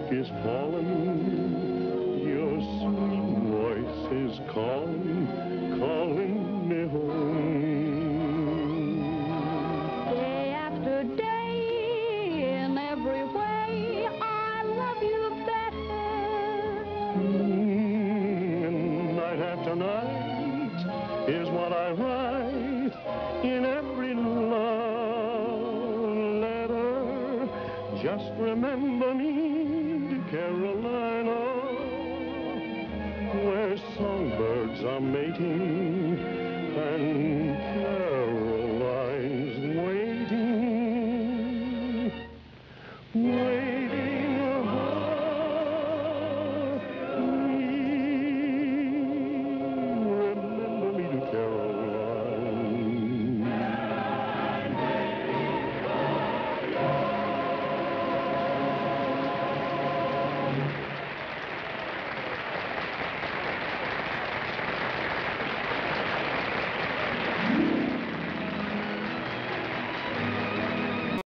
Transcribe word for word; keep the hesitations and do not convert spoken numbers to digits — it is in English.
is falling, your sweet voice is calling, calling me home. Day after day, in every way, I love you better. Mm, and night after night is what I write in every love letter. Just remember me, Carolina, where songbirds are mating and